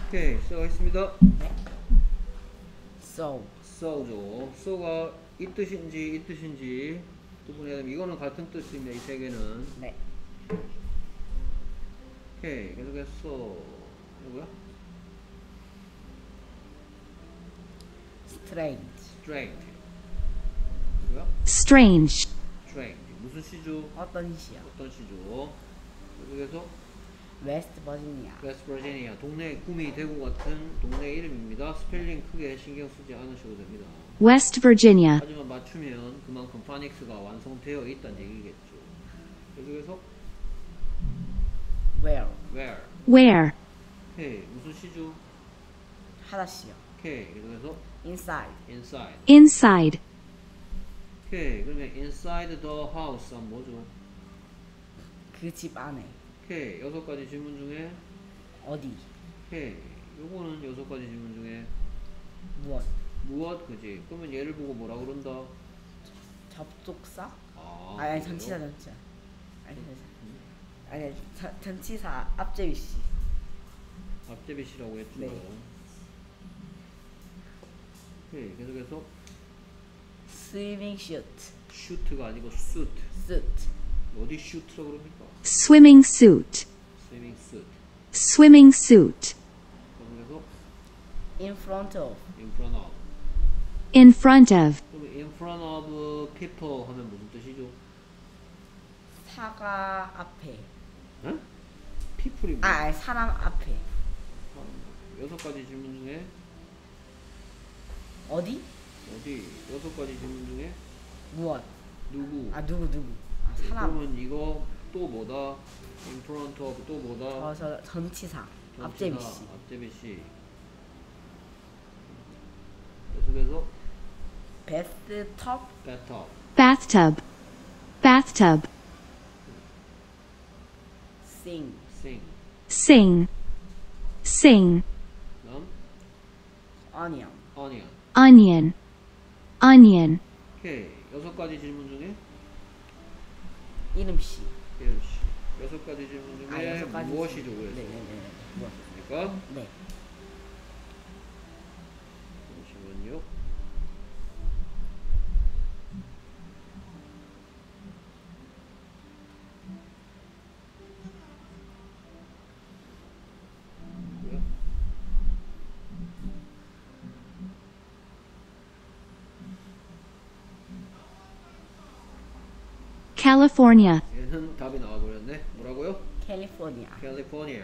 오케이, 시작하겠습니다. So, so죠. so가 이 뜻인지 구분해야 되면 이거는 같은 뜻입니다. 이 세 개는. 네. 오케이, 계속해서 누구야? Strange. strange. 누구야? strange, strange. 무슨 시죠? 어떤 시야? 어떤 시죠? 계속해서 West Virginia. 웨스트 버지니아 동네 구미 대구 같은 동네 이름입니다. 스펠링 크게 신경 쓰지 않으셔도 됩니다. West Virginia, 하지만 맞추면 그만큼 파닉스가 완성되어 있다는 얘기겠죠. 계속해서 Where? where. where, 오케이, 무슨 시죠? 하다시요. 오케이, 계속해서 Inside. inside. inside, 오케이, 그러면 inside the house 하면 뭐죠? 그 집 안에. 오케이, 6가지 질문 중에 어디? 오케이, 요거는 6가지 질문 중에 무엇? 무엇? 그지? 그러면 얘를 보고 뭐라 그런다? 접속사? 아, 아니, 그래요? 전치사. 아니, 전치사 앞제위씨. 앞제비시라고 했죠. 네. 오케이, 계속해서 Swimming suit. 슈트가 아니고 suit. Suit. 어디 슈트라고 그럽니까? swimming suit, swimming suit. swimming suit, 계속해서 In front of. in front of. in front of, 그럼 in front of people 하면 무슨 뜻이죠? 사과 앞에. 응? people이 뭐야? 아니, 사람 앞에. 6가지 질문 중에 어디? 어디? 6가지 질문 중에 무엇? 누구? 아, 누구? 아, 사람. 그러면 이거 또 뭐다? in front of 또 뭐다? 저 전치사. 앞제위씨. 앞제비씨. 계속해서 bathtub. bathtub. bathtub, bathtub, Sing. sing. sing, sing, 그다음 Onion. onion. onion, onion, 오케이. 6가지 질문 중에 이름씨. 이름씨. 6가지 질문 중에 아, 6가지. 무엇이죠? 그래서 네네네. 무엇? 그러니까 네. 잠시만요. 뭐야? California, 얘는 답이 나와버렸네. 뭐라고요? 캘리포니아. 캘리포니아.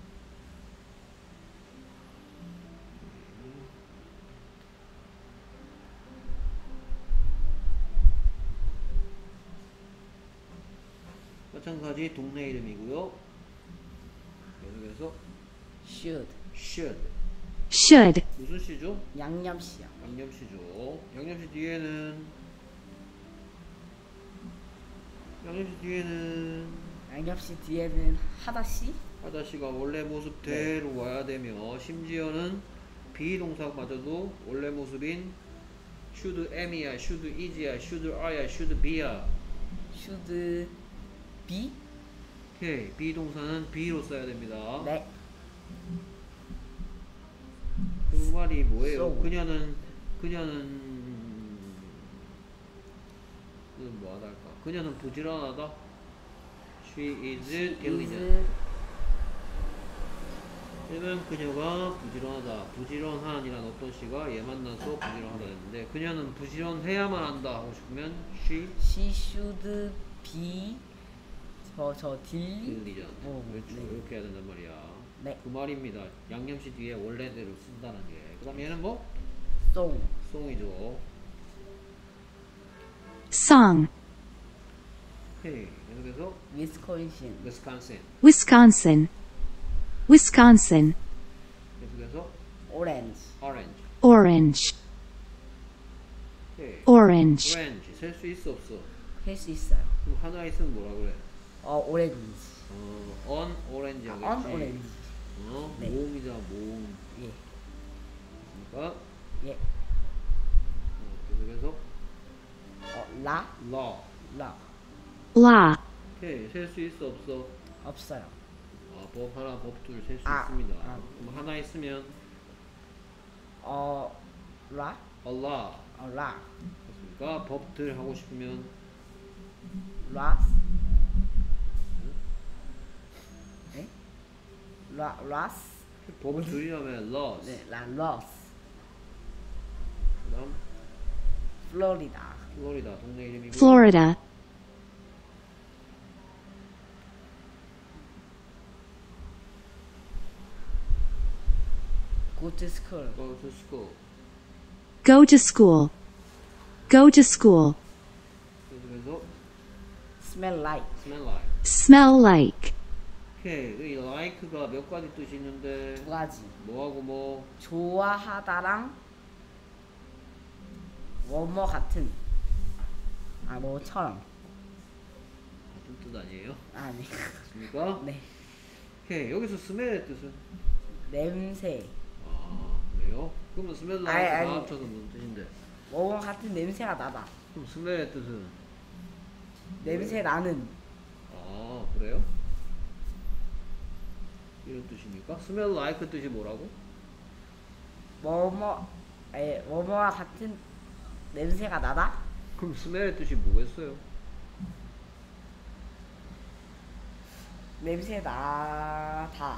마찬가지 동네 이름이고요. 계속해서 should. should. should, 무슨 시죠? 양념씨요. 양념시죠. 양념시 뒤에는 양념씨 뒤에는 하다씨. 하다시가 원래 모습대로 와야 되며 심지어는 비동사마저도 원래 모습인 should am이야, should is야, should are야, should be야. should be. 오케이, 비동사는 be로 써야 됩니다. 네. 그 말이 뭐예요? So. 그녀는 뭐하다 할까? 그녀는 부지런하다. She is diligent. 얘는 그녀가 부지런하다. 부지런한이란 어떤 시가 얘 만나서 부지런하다 했는데 그녀는 부지런해야만 한다 하고 싶으면 she should be. 저 diligent. 네. 그렇죠. 이렇게 해야 된단 말이야. 네. 그 말입니다. 양념시 뒤에 원래대로 쓴다는 게. 그 다음 얘는 뭐? song. 송이죠. song, 오케이. 계속해서 Wisconsin. Wisconsin. Wisconsin, Wisconsin, 계속해서 orange. Orange. orange, 오케이. orange, Orange. 셀 수 있어 없어? 할 수 있어요. 그럼 하나 있으면 뭐라 그래? orange. on orange 하겠지. on orange. 네. 모음이다 모음. 예. 그러니까 예. 계속해서 라. law. 라. law, 오케이. 셀 수 있어 없어? 없어요. 법 하나, 법 둘 셀 수 아, 있습니다. 아. 그럼 하나 있으면 라? Allah. 라. 됐습니까? 법들 하고 싶으면 라스? 네? 라스? 법들이라면 laws. 네, 라스. 그다음 플로리다. 플로리다 동네 이름이고. Florida. Go to school. Go to school. Go to school. Go to school. 그래서 Smell like. smell like. Smell like. 오케이. 이 like가 몇 가지 뜻이 있는데 두 가지. 뭐하고 뭐 좋아하다랑 뭐뭐 같은. 뭐처럼. 같은 뜻 아니에요? 아니. 맞습니까? 네. 오케이. 여기서 smell의 뜻은 냄새. 아 그래요? 그러면 smell like 아니. 다 합쳐서 무슨 뜻인데? 뭐뭐 같은 냄새가 나다. 그럼 smell의 뜻은 냄새 나는. 아 그래요? 이런 뜻입니까? smell like 뜻이 뭐라고? 뭐뭐와 같은 냄새가 나다. 그럼 smell의 뜻이 뭐겠어요? 냄새 나다.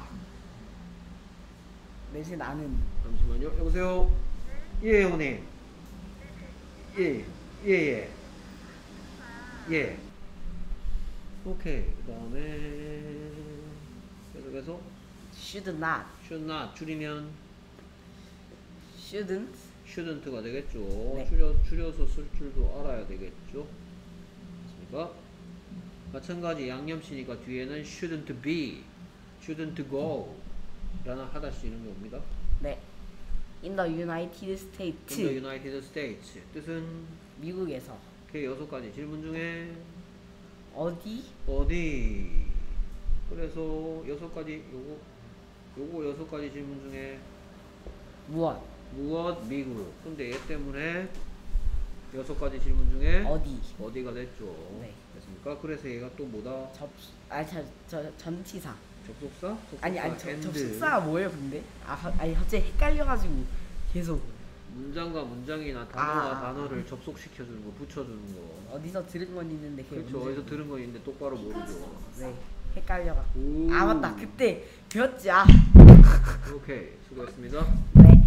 냄새 나는. 잠시만요. 여보세요. 예, 형님. 예, 예, 예. 예. 오케이. 그다음에 계속해서 should not. should not 줄이면 shouldn't. shouldn't가 되겠죠. 네. 줄여서 쓸 줄도 알아야 되겠죠. 맞습니까? 마찬가지 양념시니까 뒤에는 shouldn't be, shouldn't go 라는 하다시 이런 게 옵니다. 네. In the United States. In the United States 뜻은 미국에서. 그 6가지 질문 중에 어디? 어디? 그래서 6가지 요거 6가지 질문 중에 무엇? 무엇? 미국. 근데 얘 때문에 6가지 질문 중에 어디? 어디가 됐죠. 네. 됐습니까? 그래서 얘가 또 뭐다? 저 전치사. 접속사? 아니 and. 접속사가 뭐예요, 근데? 갑자기 헷갈려가지고 계속 문장과 문장이나 단어와 아. 단어를 접속시켜주는 거, 붙여주는 거. 어디서 들은 건 있는데 그게 그렇죠. 문제예요. 어디서 들은 거 있는데 똑바로 모르죠. 네, 헷갈려가. 오. 맞다, 그때 배웠지. 오케이. 수고했습니다. 네.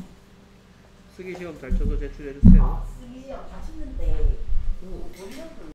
쓰기 시험 잘 쳐서 제출해주세요. 쓰기 시험 다 쳤는데.